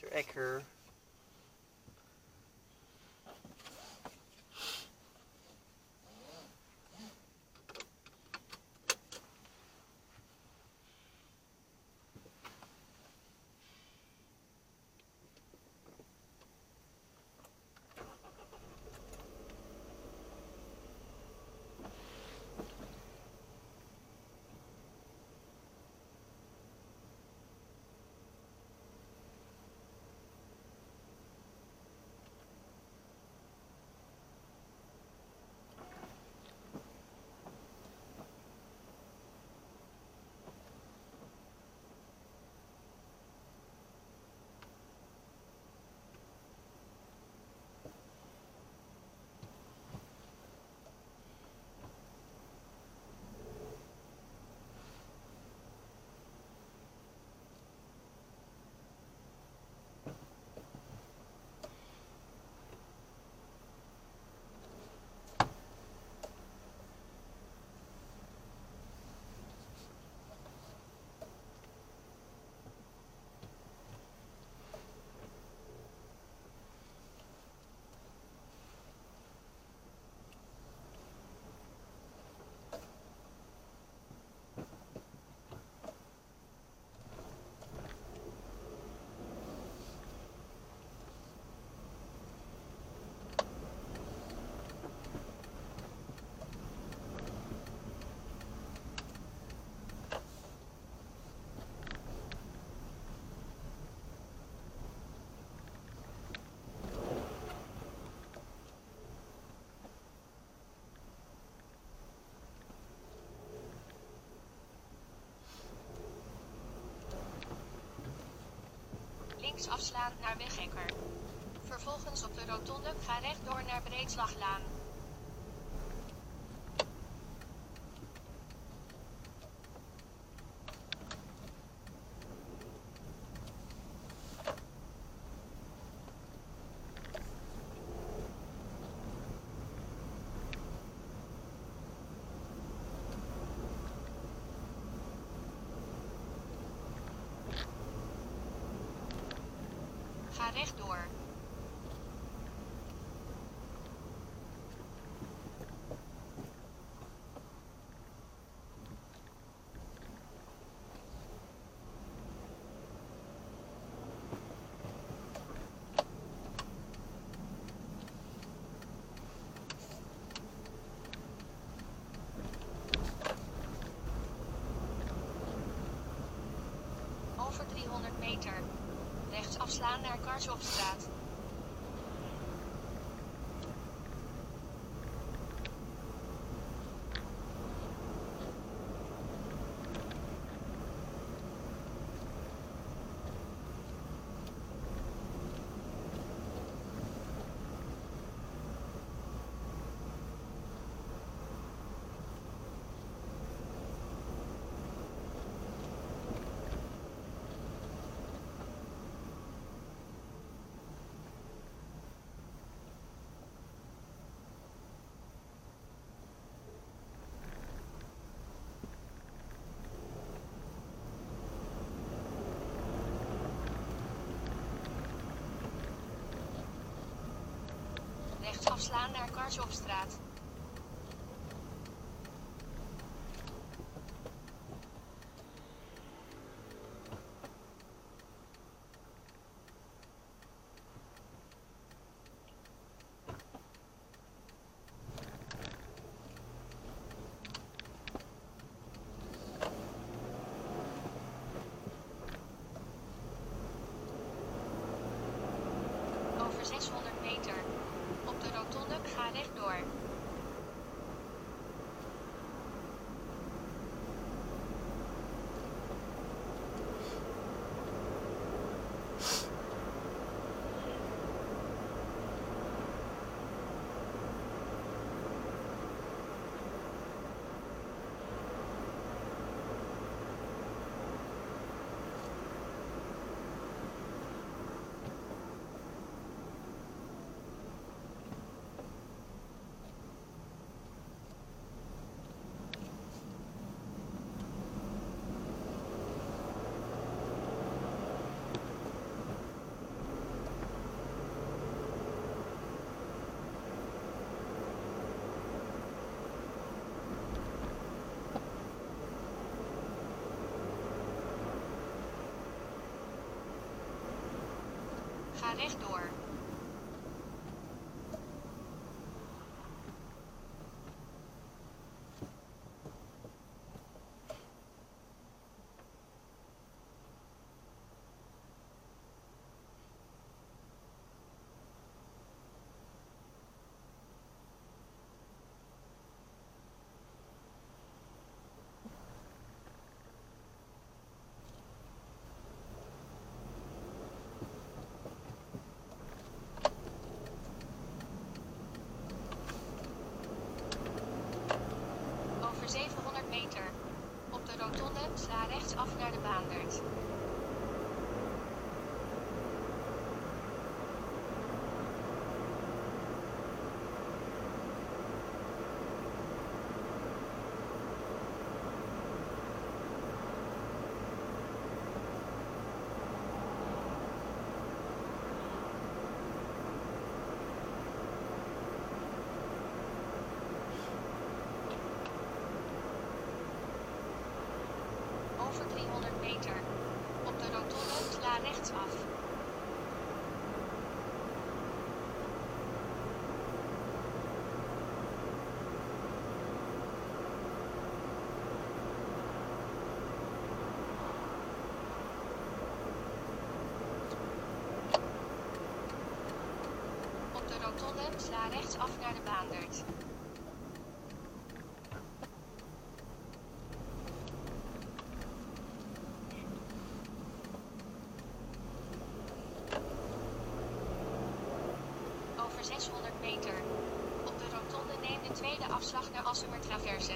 Ecker. Links afslaan naar Wegekker. Vervolgens op de rotonde ga rechtdoor naar Breedslaglaan. Ga rechtdoor. Over 300 meter. Rechts afslaan naar Karshoffstraat. Rechts afslaan naar Karshoffstraat. Over 600 meter. Op de rotonde ga rechtdoor. Ga rechtdoor. Over 700 meter. Op de rotonde, sla rechtsaf naar de Baandert. Over 300 meter. Op de rotonde, sla rechtsaf. Op de rotonde, sla rechtsaf naar de Baandert. Over 600 meter. Op de rotonde neem de tweede afslag naar Assumertraverse.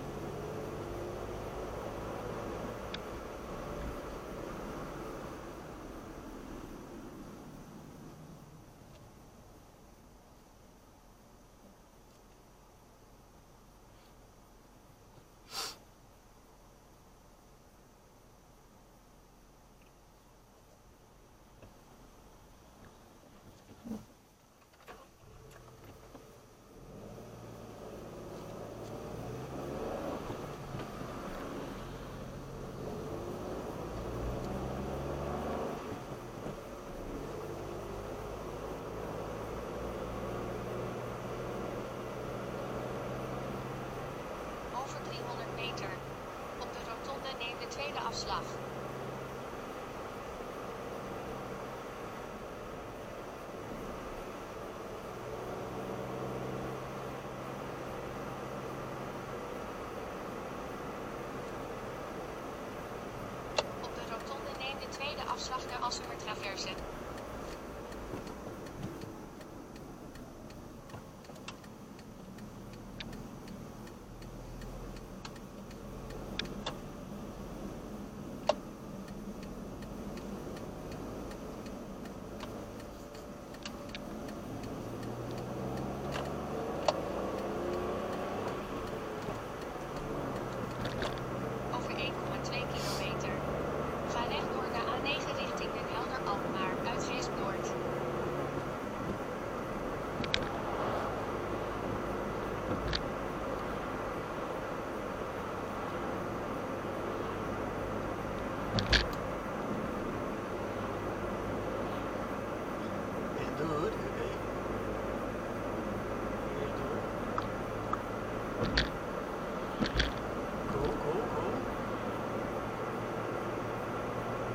Over 300 meter. Op de rotonde neem de tweede afslag. Op de rotonde neem de tweede afslag naar Assumertraverse. Over 1,2 kilometer. Ga rechtdoor naar A9 richting Den Helder-Alkmaar, Uitgeest Noord.